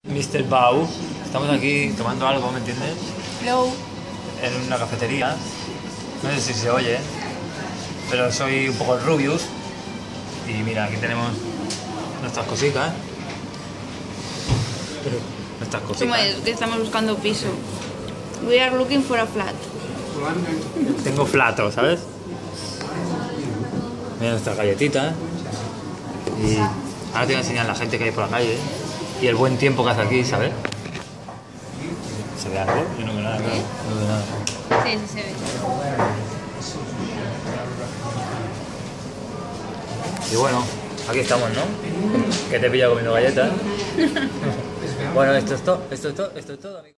Mr. Bau. Estamos aquí tomando algo, ¿me entiendes? Hello. En una cafetería. No sé si se oye, pero soy un poco Rubius. Y mira, aquí tenemos nuestras cositas. Nuestras ¿Cómo cositas. es? Que estamos buscando piso. We are looking for a flat. Tengo flato, ¿sabes? Mira nuestras galletitas. Y ahora te voy a enseñar la gente que hay por la calle. Y el buen tiempo que hace aquí, ¿sabes? ¿Se ve algo? Yo no veo nada, claro. No veo nada. Sí, sí se ve. Y bueno, aquí estamos, ¿no? Que te he pillado comiendo galletas. Bueno, esto es todo, amigo.